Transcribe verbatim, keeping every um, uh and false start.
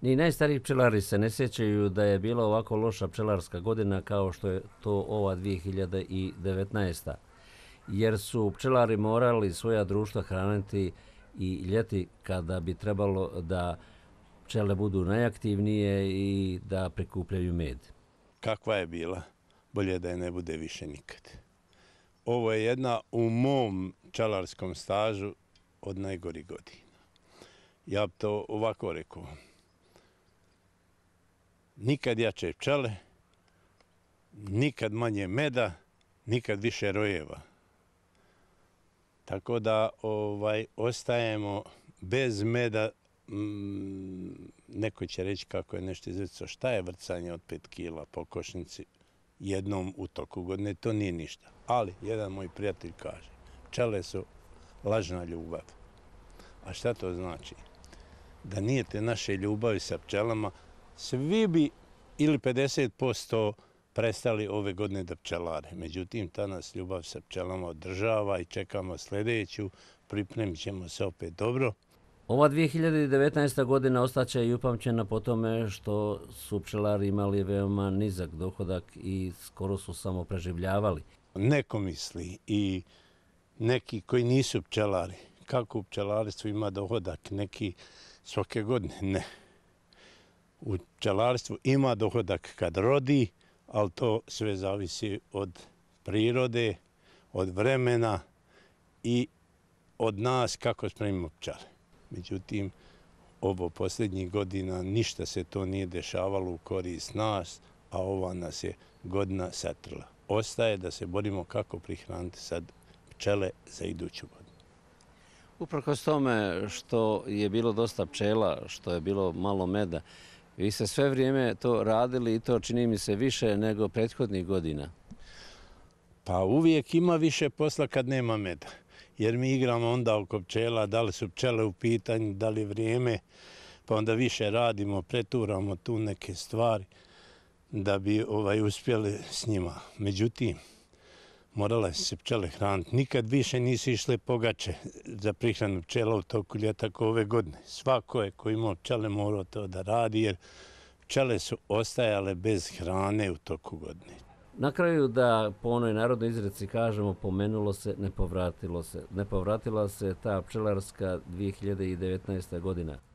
Ni najstariji pčelari se ne sjećaju da je bila ovako loša pčelarska godina kao što je to ova dvije hiljade devetnaesta. Jer su pčelari morali svoja društva hraniti i ljeti kada bi trebalo da pčele budu najaktivnije i da prikupljaju med. Kakva je bila? Bolje da je ne bude više nikad. Ovo je jedna u mom pčelarskom stažu od najgorih godina. Ja bi to ovako rekao. Nikad jače pčele, nikad manje meda, nikad više rojeva. Tako da ovaj, ostajemo bez meda. Mm, neko će reći kako je nešto izvrcao. Šta je vrcanje od pet kila po košnici jednom u toku godine? To nije ništa. Ali, jedan moj prijatelj kaže, pčele su lažna ljubav. A šta to znači? Da nije te naše ljubavi sa pčelama, svi bi ili pedeset posto prestali ove godine da pčelare. Međutim, ta nas ljubav sa pčelama održava i čekamo sljedeću, pripremit ćemo se opet dobro. Ova dvije hiljade devetnaesta. godina ostaće i upamćena po tome što su pčelari imali veoma nizak dohodak i skoro su samo preživljavali. Neko misli i neki koji nisu pčelari, kako u pčelarstvu ima dohodak, neki svake godine, ne. U pčelarstvu ima dohodak kad rodi, ali to sve zavisi od prirode, od vremena i od nas kako spremimo pčele. Međutim, ovo posljednjih godina ništa se to nije dešavalo u korist nas, a ova nas je godina satrla. Ostaje da se borimo kako prihraniti sad pčele za iduću godinu. Uprkos tome što je bilo dosta pčela, što je bilo malo meda, vi ste sve vrijeme to radili i to čini mi se više nego prethodnih godina. Pa uvijek ima više posla kad nema meda. Jer mi igramo onda oko pčela, da li su pčele u pitanju, da li vrijeme, pa onda više radimo, preturamo tu neke stvari da bi ovaj, uspjeli s njima. Međutim, morale se pčele hraniti. Nikad više nisu išle pogače za prihranu pčela u toku ljeta kao ove godine. Svako je ko imao pčele morao to da radi jer pčele su ostajale bez hrane u toku godine. Na kraju da po onoj narodnoj izreci kažemo pomenulo se, ne povratilo se. Ne povratila se ta pčelarska dvije hiljade devetnaesta. godina.